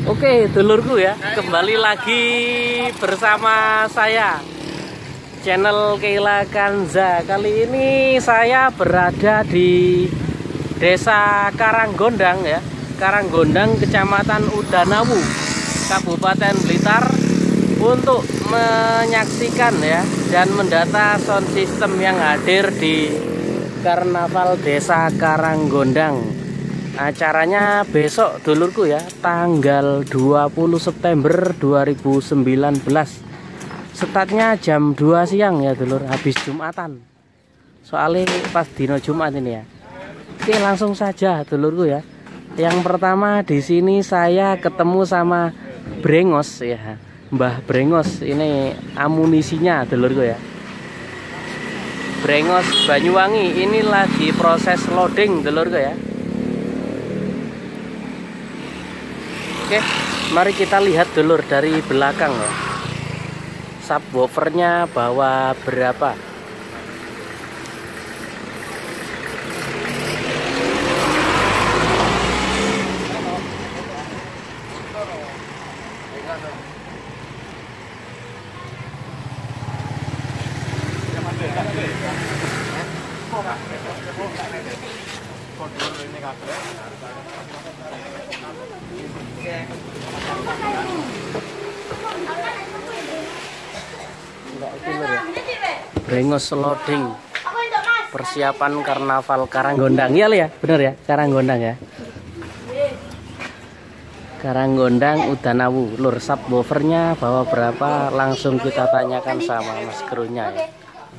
Oke, dulurku ya, kembali lagi bersama saya channel Keila Kanza. Kali ini saya berada di Desa Karanggondang ya, Karanggondang, Kecamatan Udanawu, Kabupaten Blitar, untuk menyaksikan ya dan mendata sound system yang hadir di Karnaval Desa Karanggondang. Acaranya besok dulurku ya, tanggal 20 September 2019. Startnya jam 2 siang ya dulur, habis Jumatan. Soalnya pas dino Jumat ini ya. Oke, langsung saja dulurku ya. Yang pertama di sini saya ketemu sama Brengos ya. Mbah Brengos, ini amunisinya dulurku ya. Brengos Banyuwangi, ini lagi proses loading dulurku ya. Oke, mari kita lihat dulur dari belakang ya. Subwoofernya bawa berapa? Brengos loading persiapan Karnaval Karanggondang ya, ya bener ya, Karanggondang ya, Karanggondang Udanawu. Lur, subwoofernya bawa berapa? Langsung kita tanyakan sama Mas Krunya ya.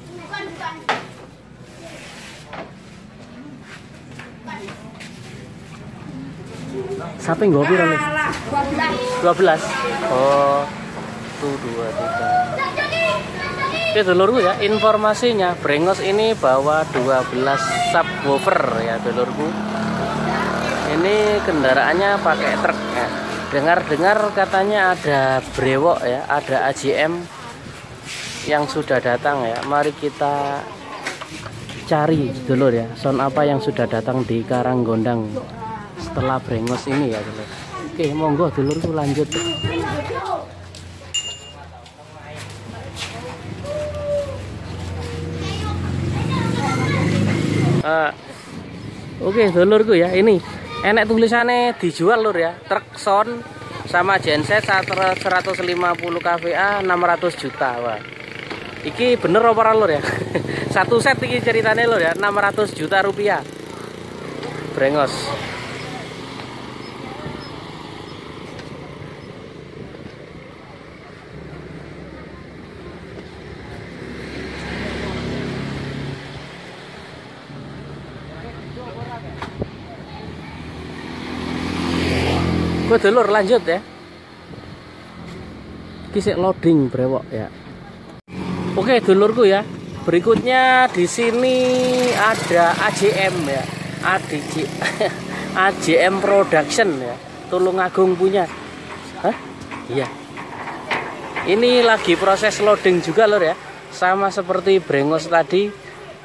Sampai nggak piro nih? 12. Oh, tuh 23. Oke dulurku ya, informasinya Brengos ini bawa 12 subwoofer ya dulurku. Ini kendaraannya pakai truk ya. Dengar-dengar katanya ada brewok ya, ada AJM yang sudah datang ya. Mari kita cari dulur ya, sound apa yang sudah datang di Karanggondang setelah Brengos ini ya dulur. Oke, monggo dulurku lanjut. Oke dulurku ya, ini enek tulisannya dijual lur ya, truk sound sama genset 150 kVA 600 juta. Wah, iki bener apa lur ya? Satu set iki ceritanya lur ya, 600 juta rupiah Brengos. Dulur lanjut ya. Kisik loading brewok ya. Oke dulurku ya. Berikutnya di sini ada AJM ya. AJM Production ya. Tulungagung punya. Hah? Iya. Ini lagi proses loading juga lur ya. Sama seperti Brengos tadi.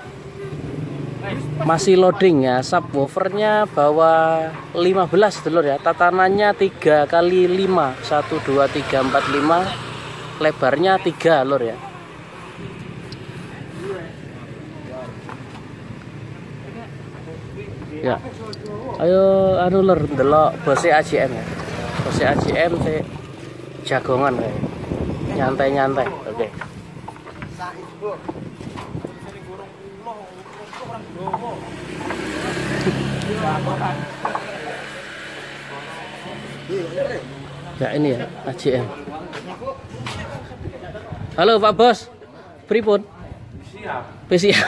Masih loading ya, subwoofernya bawa 15 dulur ya, tatanannya 3 kali 5, 1, 2, 3, 4, 5, lebarnya 3 lur ya. Ya, ayo anu lur, delok bose AJM ya, bose AJM sih jagongan kayak, nyantai-nyantai, oke. Ya ini ya AJM. Halo Pak Bos, pripun? Siap.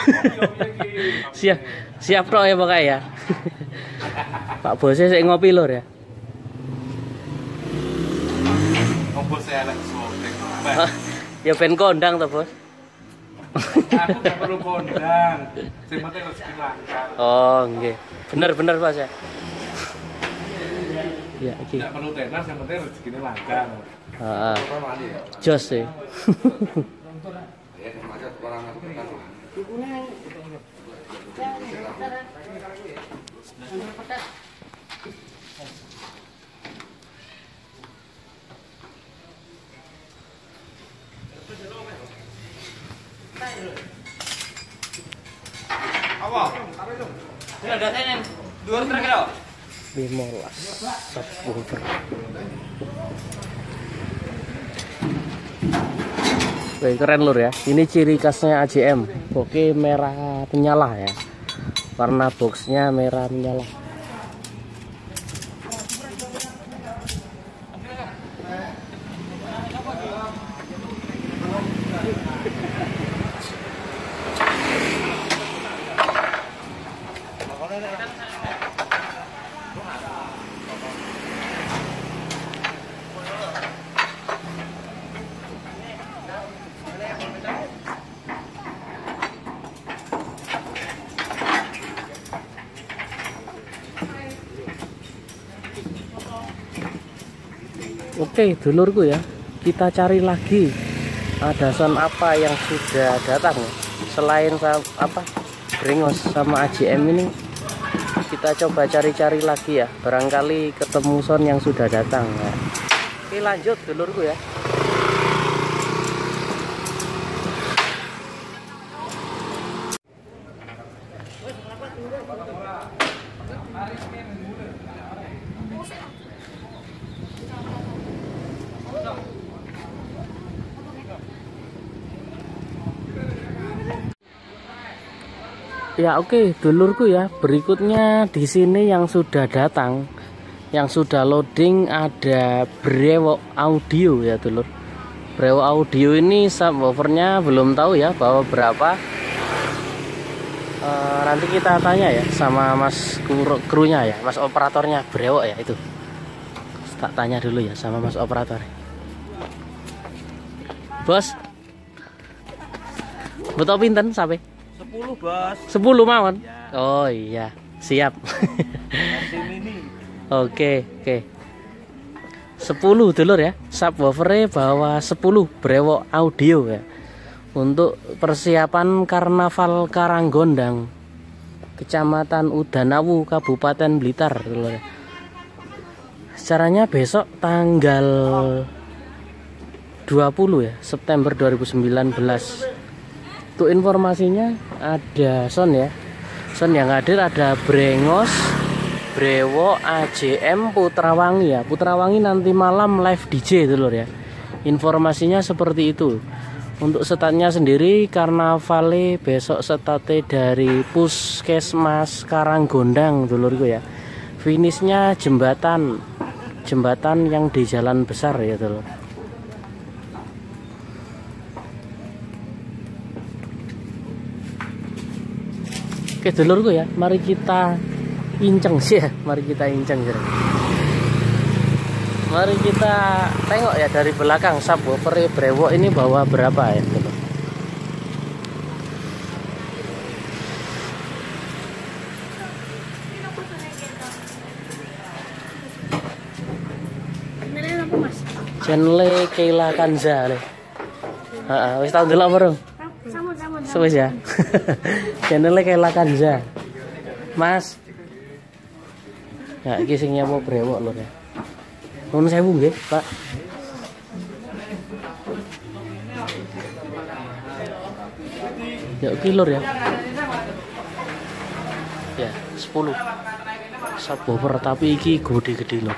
Siap toh ya pokoknya ya. Pak Bosnya saya ngopi lur ya. Ya ben kondang toh Bos. Aku gak perlu kondang, yang penting rezeki lancar. Oh nggih, bener Mas ya. Ya iki. Gak perlu tenar, yang penting rezekinya lancar. Heeh. Jos sih. 15 subwoofer. Wih, keren lur ya. Ini ciri khasnya AJM. Oke, merah menyala ya. Warna boxnya merah menyala. Oke dulurku ya, kita cari lagi ada sound apa yang sudah datang selain apa Brengos sama AJM ini. Kita coba cari-cari lagi ya, barangkali ketemu sound yang sudah datang ya. Oke lanjut dulurku ya. Ya oke dulurku ya, berikutnya di sini yang sudah datang, yang sudah loading ada Brewok Audio ya dulur. Brewok Audio ini subwoofernya belum tahu ya bahwa berapa. Nanti kita tanya ya sama mas krunya ya, mas operatornya Brewok ya itu. Tak tanya dulu ya sama mas operator. Bos, betul pinten sampai? 10 bos. 10 mawon ya. Oh iya siap. Oke 10 dulur ya, subwoofernya bawa 10 Brewok Audio ya, untuk persiapan Karnaval Karanggondang Kecamatan Udanawu Kabupaten Blitar dulur ya. Acaranya besok tanggal 20 ya September 2019. Untuk informasinya ada sound ya. Sound yang hadir ada Brengos, Brewok, AJM, Putrawangi ya. Putrawangi nanti malam live DJ dulur ya. Informasinya seperti itu. Untuk statnya sendiri karnavale besok state dari Puskesmas Karanggondang dulurku ya. Finishnya jembatan yang di jalan besar ya dulur. Oke dulurku ya, mari kita inceng sih ya, mari kita inceng sih. Mari kita tengok ya dari belakang subwoofer Brewok ini bawa berapa ya dulur. Channel Keila Kanza le. Heeh, wis tau ndelok bareng. Sewis ya. Channelnya Keila Kanza. Mas. Ya iki sing nyapo Brewok lho ya. Nuwun sewu nggih, Pak. Ya iki lur ya. Ya, 10. Subwoofer tapi iki gede-gede lho.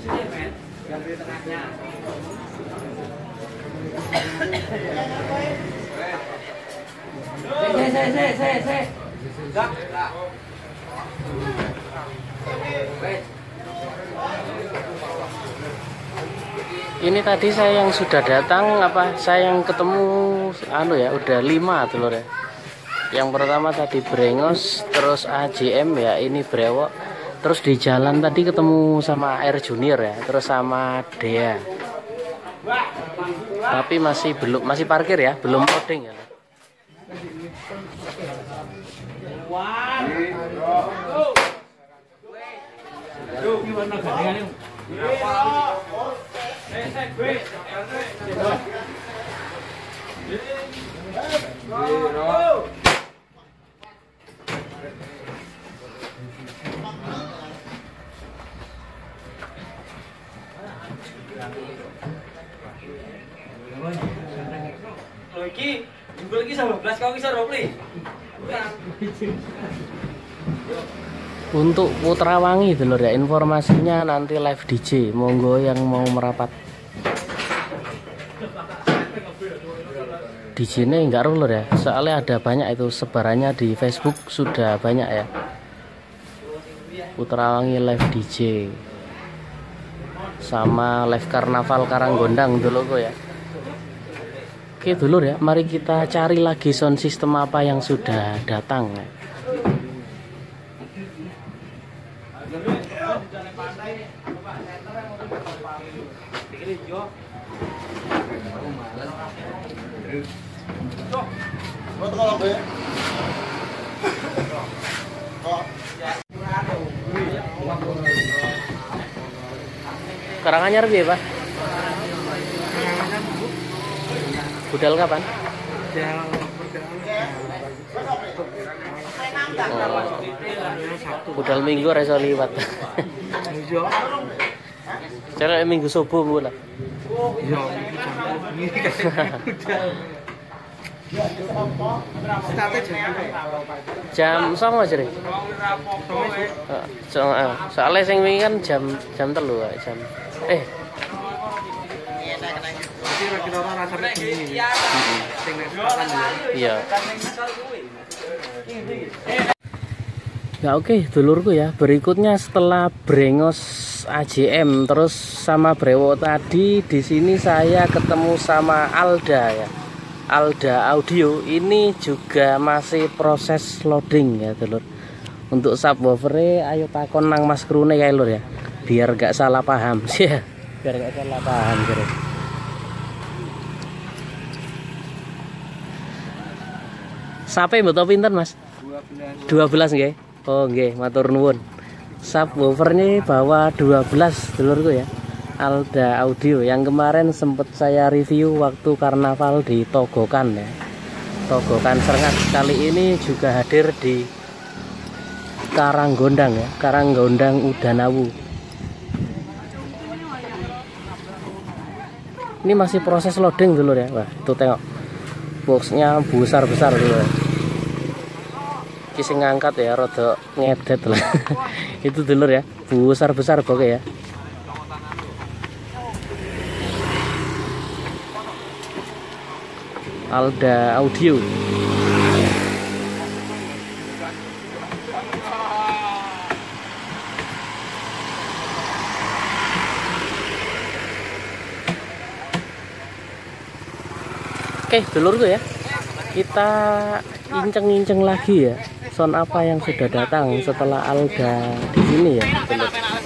Ini tadi saya yang sudah datang saya yang ketemu ya udah 5 dulur ya. Yang pertama tadi Brengos, terus AJM ya, ini Brewok. Terus di jalan tadi ketemu sama Air Junior ya, terus sama Dea. Tapi masih parkir ya, belum loading ya. Loh iki, jebul iki 19 kok iso ro, Pli. Untuk Putrawangi dulur ya, informasinya nanti live DJ, monggo yang mau merapat. DJ-nya enggak dulur ya, soalnya ada banyak itu sebarannya di Facebook sudah banyak ya. Putrawangi live DJ sama live karnaval Karanggondang dulu kok ya. Oke dulur ya, mari kita cari lagi sound system apa yang sudah datang ya. Karanganyar piye, Pak? Budal kapan? Budal minggu reso liwat. Cara minggu subuh mula. Jam sama aja deh. Soalnya sing wingi kan jam 3 jam. Iya. Ya oke, dulurku ya. Berikutnya setelah Brengos AJM terus sama Brewo tadi, di sini saya ketemu sama Alda ya. Alda Audio ini juga masih proses loading ya dulur. Untuk subwoofer ayo takon nang Mas Krune ya lur ya. Biar gak salah paham sih ya. Biar gak salah paham gitu. Sampai betul pinten Mas? 12 nggih. Oh nggih, matur nuwun. Subwoofernya bawa 12 dulurku ya. Alda Audio yang kemarin sempat saya review waktu karnaval di Togokan ya. Togokan Serengat kali ini juga hadir di Karanggondang ya, Karanggondang Udanawu. Ini masih proses loading dulur ya. Wah, tuh tengok. Boxnya besar-besar dulu. Kisah ngangkat ya, rada ngedet lah. Itu dulur ya, besar-besar pokoknya ya. Alda Audio. Oke, dulurku ya. Kita inceng-inceng lagi ya. Sound apa yang sudah datang setelah Alda di sini ya, dulur.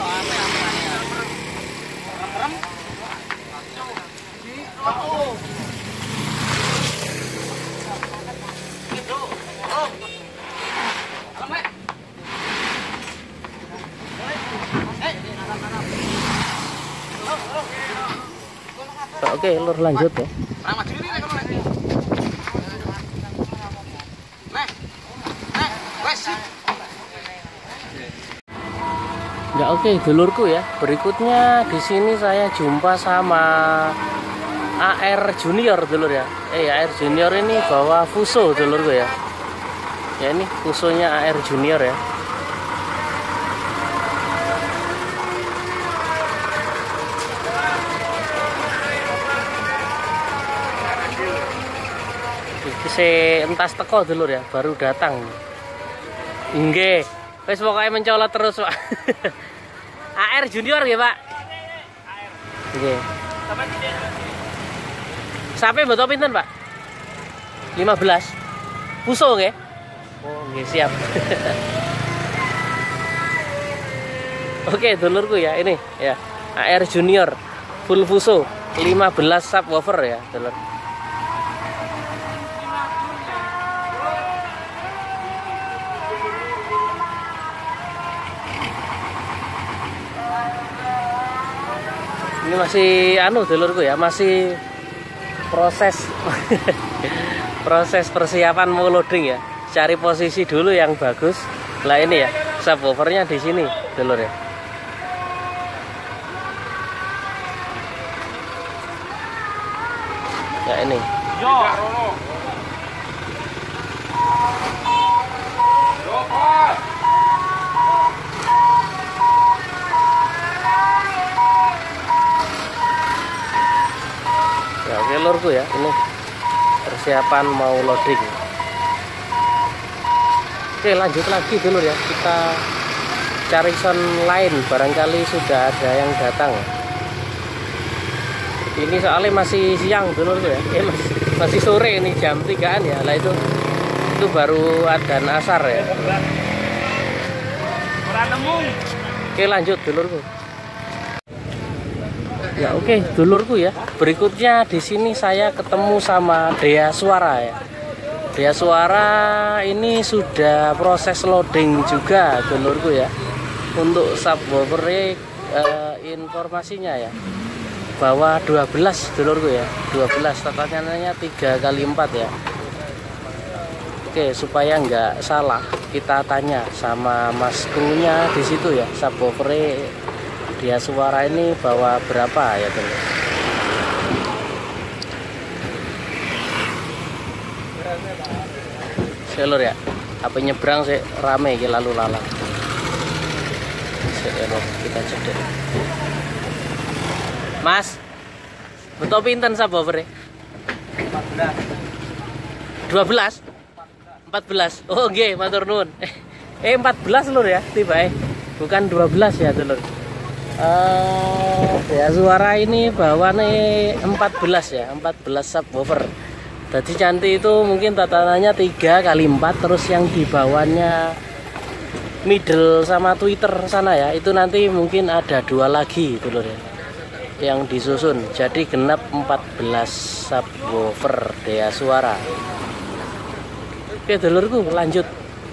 Oke, lur lanjut ya. Ya oke, dulurku ya. Berikutnya di sini saya jumpa sama AR Junior dulur ya. AR Junior ini bawa Fuso dulurku ya. Ya ini Fusonya AR Junior ya. Se entas teko dulur ya, baru datang. Nggih, wis pokoke mencolot terus, Pak. AR Junior ya, Pak. Nggih. Sampai betul pinten, Pak? 15. Fuso nggih? Oh, nggih siap. Oke, dulurku ya, ini ya. AR Junior full Fuso 15 subwoofer ya, dulur. Ini masih dulurku ya, masih proses proses persiapan mau loading ya. Cari posisi dulu yang bagus. Lah ini ya, subwoofernya di sini dulur ya. Ya ini. lurku ya, ini persiapan mau loading. Oke, lanjut lagi dulu ya, kita cari sound lain, barangkali sudah ada yang datang. Ini soalnya masih siang dulu ya, masih sore ini jam 3-an ya. Lah itu baru adzan asar ya. Oke, lanjut dulurku. Ya oke, dulurku ya. Berikutnya di sini saya ketemu sama Dea Suara ya. Dea Suara ini sudah proses loading juga dulurku ya. Untuk subwoofer informasinya ya, bahwa 12 dulurku ya, 12 tatakannya 3x4 ya. Oke, supaya nggak salah kita tanya sama mas krunya di situ ya, subwoofer Dea Suara ini bawa berapa ya dulur. Selur ya, apa nyebrang sih rame ya, lalu lalang. Kita cek deh. Mas, betul pinten subwoofer? 12? 14. Oh nggih, matur nuwun. 14 lur ya, tiba bukan 12 ya dulur. Dea Suara ini bawa nih 14 ya, 14 subwoofer. Jadi cantik itu mungkin tatanannya 3x4, terus yang di bawahnya middle sama Twitter sana ya, itu nanti mungkin ada 2 lagi dulur ya, yang disusun. Jadi genap 14 subwoofer Dea Suara. Oke dulurku, lanjut.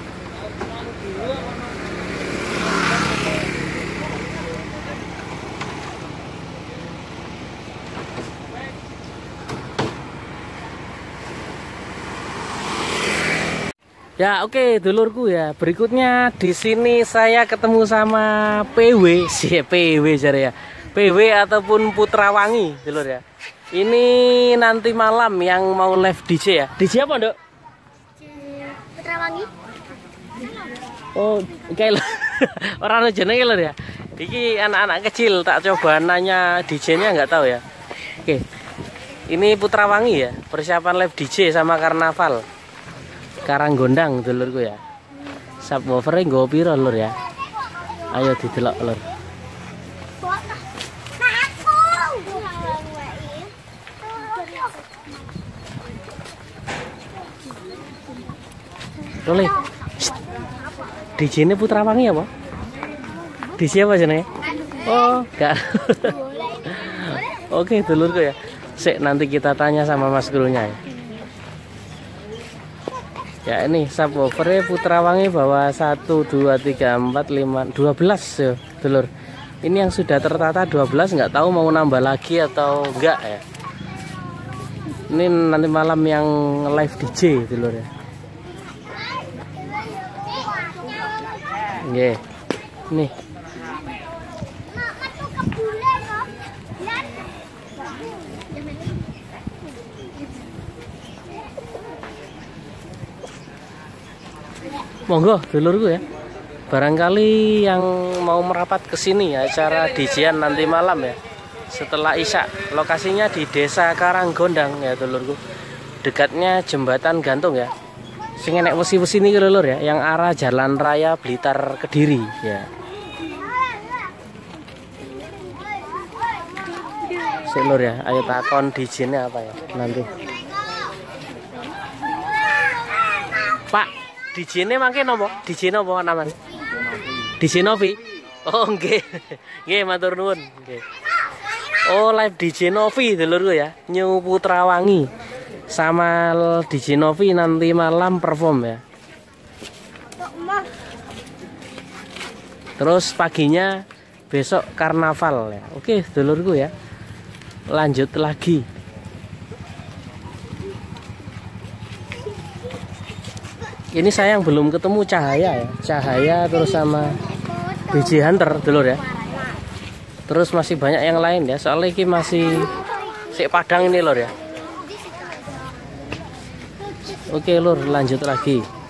Ya oke dulurku ya, berikutnya di sini saya ketemu sama PW, PW jare ya, PW ataupun Putrawangi dulur ya. Ini nanti malam yang mau live DJ ya. DJ apa Nduk? Putrawangi. Oh oke lho. Orang jenenge lho ya. Iki anak-anak kecil, tak coba nanya DJ-nya nggak tahu ya. Oke, ini Putrawangi ya, persiapan live DJ sama karnaval Karanggondang dulurku ya. Subwoofer nggo piro lur ya? Ayo didelok lur. Boleh. DJ ini Putrawangi apa? DJ apa jenenge? Oh, enggak. Oke dulurku ya. Sik nanti kita tanya sama mas krunya ya. Ya ini subwoofer Putrawangi bawa 1, 2, 3, 4, 5, 12 ya dulur. Ini yang sudah tertata 12, nggak tahu mau nambah lagi atau enggak ya. Ini nanti malam yang live DJ dulur ya. Nggih. Nih. Monggo dulurku ya. Barangkali yang mau merapat ke sini ya, acara DJ-an nanti malam ya. Setelah Isya. Lokasinya di Desa Karanggondang ya dulurku. Dekatnya Jembatan Gantung ya. Sing enek wesi-wesi niki lur ya, yang arah Jalan Raya Blitar Kediri ya. Sik lur ya, ayo takon DJ-ne apa ya nanti. Pak, DJ-ne mangke nopo? DJ nopo namanya? DJ Novi. Oh nggih. Nggih matur nuwun, nggih. Oh live DJ Novi dulurku ya, New Putrawangi. Sama DJ Novi nanti malam perform ya. Terus paginya besok karnaval ya. Oke dulurku ya. Lanjut lagi. Ini saya yang belum ketemu Cahaya ya. Cahaya terus sama BJ Hunter dulur ya. Terus masih banyak yang lain ya. Soalnya ini masih sik Padang ini lur ya. Oke lur, lanjut lagi.